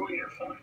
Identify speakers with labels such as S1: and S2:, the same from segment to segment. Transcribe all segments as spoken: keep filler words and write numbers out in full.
S1: Oh, you're fine.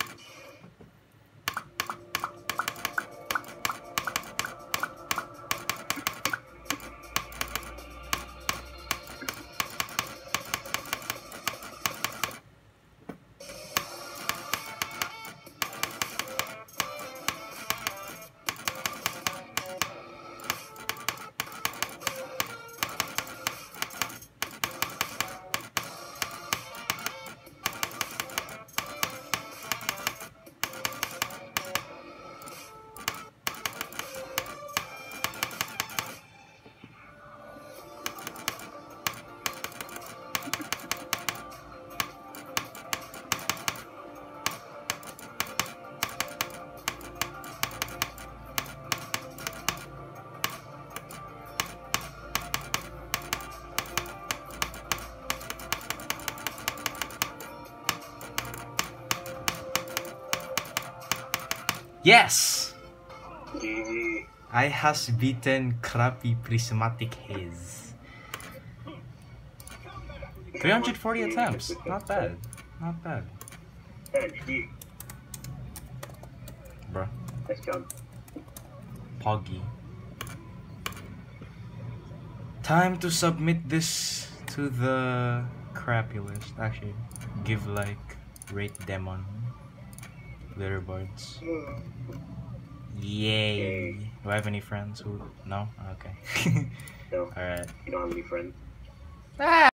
S2: Yes!
S1: G G.
S2: I has beaten crappy Prismatic Haze. three hundred forty attempts. Not bad. Not bad.
S1: Hey, G.
S2: Bruh.
S1: Nice job.
S2: Poggy. Time to submit this to the crappy list. Actually, give like rate demon. Leaderboards. Yay.
S1: Yay.
S2: Do I have any friends who no? Okay.
S1: No.
S2: Alright.
S1: You don't have any friends.
S2: Ah!